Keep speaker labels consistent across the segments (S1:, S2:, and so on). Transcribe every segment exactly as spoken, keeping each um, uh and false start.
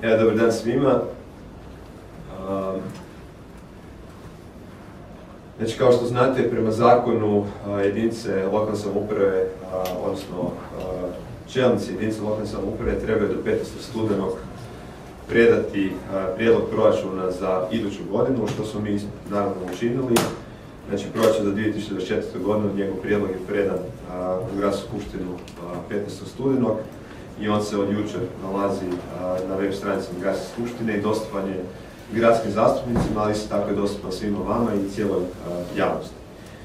S1: Evo, dobar dan svima. Znači, kao što znate, prema zakonu jedinice lokalne samouprave, odnosno čelnici jedinice lokalne samouprave trebaju do petnaestog studenog predati prijedlog proračuna za iduću godinu, što smo mi naravno učinili. Znači, proračun za dvije tisuće dvadeset četvrtu. godinu, njegov prijedlog je predan u Gradsku skupštinu petnaestog studenog i on se od jučer nalazi na web stranicama Gradske skupštine i dostupan je gradskim zastupnicima, ali isto tako je dostupan svima vama i cijeloj javnosti.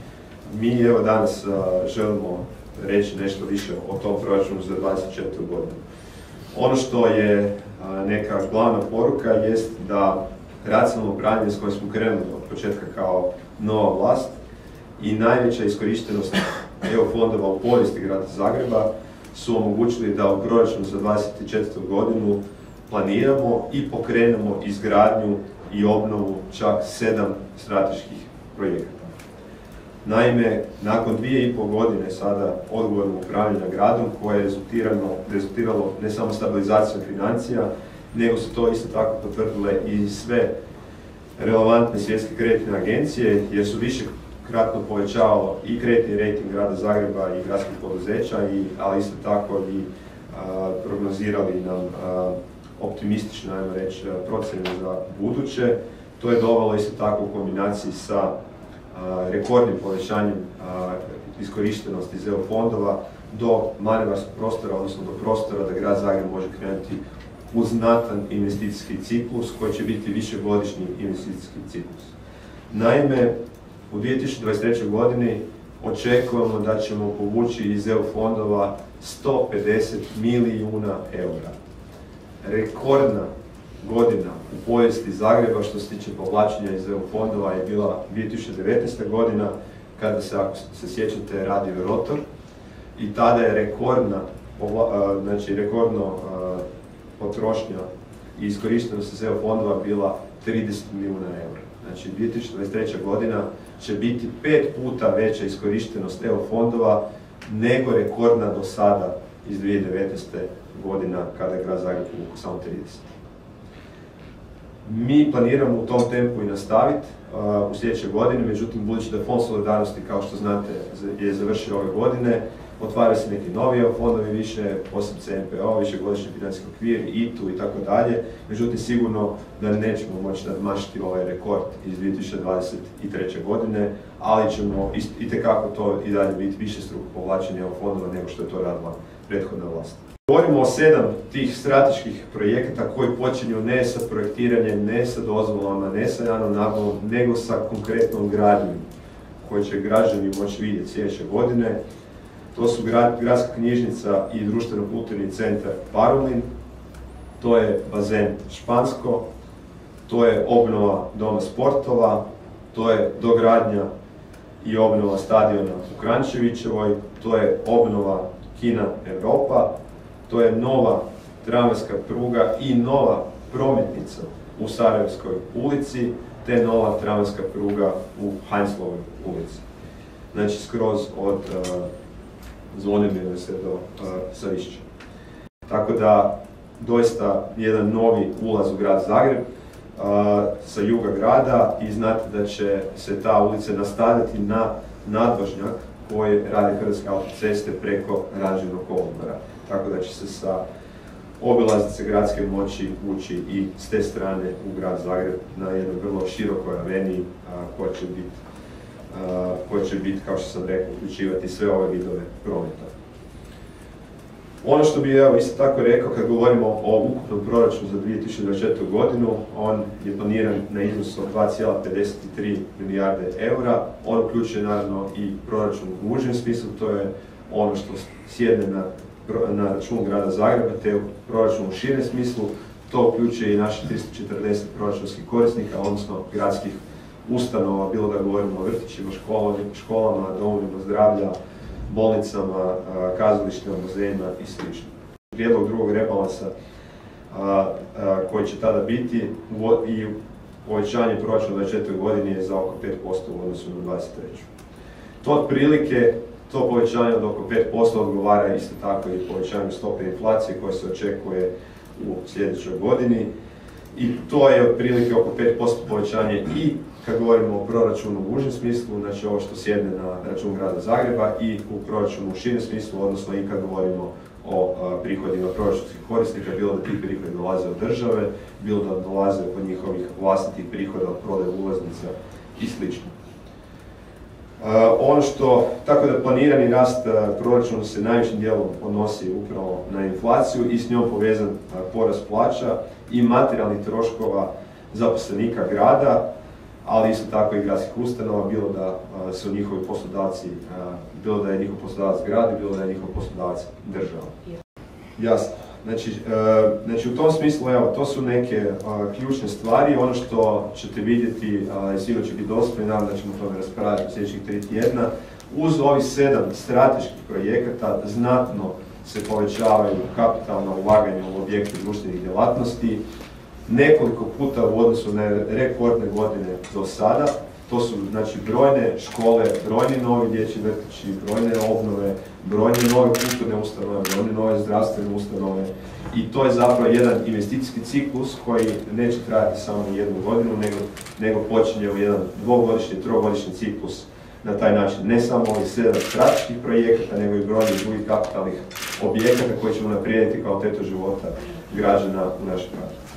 S1: Mi evo danas želimo reći nešto više o tom proračunu za dvadeset četvrtu. godinu. Ono što je neka glavna poruka jest da racionalno upravljanje s kojim smo krenuli od početka kao nova vlast i najveća iskorištenost E U fondova u povijesti grada Zagreba su omogućili da u proračunu za dvadeset četvrtu. godinu planiramo i pokrenemo izgradnju i obnovu čak sedam strateških projekata. Naime, nakon dvije i pol godine sada odgovornog upravljanja gradom koje je rezultiralo ne samo stabilizacijom financija, nego su to isto tako potvrdile i sve relevantne svjetske kreditne agencije, jer su višekratno povećavalo i kreditni rejting grada Zagreba i gradskih poduzeća, i, ali isto tako i a, prognozirali nam a, optimistične, ajmo reći, procjene za buduće. To je dovelo isto tako u kombinaciji sa a, rekordnim povećanjem a, iskorištenosti iz E U fondova do manevarskog prostora, odnosno do prostora da grad Zagreb može krenuti u znatan investicijski ciklus koji će biti višegodišnji investicijski ciklus. Naime, u dvije tisuće dvadeset trećoj. godini očekujemo da ćemo povući iz E U fondova sto pedeset milijuna eura. Rekordna godina u povijesti Zagreba što se tiče povlačenja iz E U fondova je bila dvije tisuće devetnaesta. godina, kada se, ako se sjećate, radio rotor, i tada je rekordna, znači rekordno potrošnja i iskorištenost iz E U fondova bila trideset milijuna eura. Znači, dvije tisuće dvadeset treća. godina će biti pet puta veća iskorištenost E U fondova nego rekordna do sada iz dvije tisuće devetnaeste. godina kada je grad Zagreb povukao samo trideset. Mi planiramo u tom tempu i nastaviti uh, u sljedećoj godini, međutim, budući da Fond solidarnosti, kao što znate, je završio ove godine, otvaraju se neki novi E U fondovi, više, posebice N P O, višegodišnji financijski okvir, I T U i tako dalje. Međutim, sigurno da nećemo moći nadmašiti ovaj rekord iz dvije tisuće dvadeset treće. godine, ali ćemo itekako to i dalje biti više struko povlačenja E U fondova nego što je to radila prethodna vlast. Govorimo o sedam tih strateških projekata koji počinju ne sa projektiranjem, ne sa dozvolama, ne sa javnom nabavom, nego sa konkretnom gradnjom koju će građani moći vidjeti sljedeće godine. To su grad, gradska knjižnica i društveno-kulturni centar Davorin, to je bazen Špansko, to je obnova doma sportova, to je dogradnja i obnova stadiona u Kranjčevićevoj, to je obnova kina Europa, to je nova tramvajska pruga i nova prometnica u Sarajevskoj ulici, te nova tramvajska pruga u Heinzlovoj ulici. Znači, skroz od uh, Zvonimirove se do uh, Višnjića. Tako da, doista jedan novi ulaz u grad Zagreb uh, sa juga grada, i znate da će se ta ulica nastaviti na nadvožnjak koji rade Hrvatske autoceste preko Ranžirnog kolodvora. Tako da će se sa obilaznice gradske moći ući i s te strane u grad Zagreb na jednoj vrlo širokoj aveniji koja će biti, koja će biti, kao što sam rekao, uključivati sve ove vidove prometa. Ono što bih evo isto tako rekao kad govorimo o ukupnom proračunu za dvije tisuće dvadeset četvrtu. godinu, on je planiran na iznos od dva zarez pedeset tri milijarde eura. On uključuje naravno i proračun u užem smislu, to je ono što sjedne na, na račun grada Zagreba, te proračun u širem smislu. To uključuje i naše tristo četrdeset proračunskih korisnika, odnosno gradskih ustanova, bilo da govorimo o vrtićima, školama, domovima zdravlja, bolnicama, kazalištima, muzejima i sl. Prijedlog drugog rebalansa a, a, koji će tada biti i povećanje proračuna u dvadeset četvrtoj. godini je za oko pet posto u odnosu na dvadeset treću. To otprilike, to povećanje od oko pet posto odgovara isto tako i povećanju stope inflacije koje se očekuje u sljedećoj godini i to je otprilike oko pet posto povećanje i kad govorimo o proračunu u užem smislu, znači ovo što sjedne na račun grada Zagreba i u proračunu u širem smislu, odnosno i kad govorimo o prihodima proračunskih korisnika, bilo da ti prihodi dolaze od države, bilo da dolaze od njihovih vlastitih prihoda od prodaje ulaznica i slično. Ono što, tako da planirani rast proračuna se najvećim dijelom odnosi upravo na inflaciju i s njom povezan porast plaća i materijalnih troškova zaposlenika grada, ali isto tako i gradskih ustanova, bilo da su njihovi poslodavci, bilo da je njihov poslodavac grad, bilo da je njihov poslodavac država. Jasno. Znači, znači u tom smislu, evo, to su neke ključne stvari. Ono što ćete vidjeti, i sigurno će biti dostupno, nadam da ćemo o tome raspravljati u sljedećih tri tjedna, uz ovih sedam strateških projekata znatno se povećavaju kapitalna ulaganja u objekte društvenih djelatnosti, nekoliko puta u odnosu na rekordne godine do sada. To su znači brojne škole, brojni novi dječji vrtići, brojne obnove, brojne nove kulturne ustanove, brojne nove zdravstvene ustanove i to je zapravo jedan investicijski ciklus koji neće trajati samo jednu godinu, nego, nego počinje u jedan dvogodišnji, trogodišnji ciklus na taj način. Ne samo ovih sedam strateških projekata, nego i brojnih drugih kapitalnih objekata koji će unaprijediti kvalitetu života građana u našem gradu.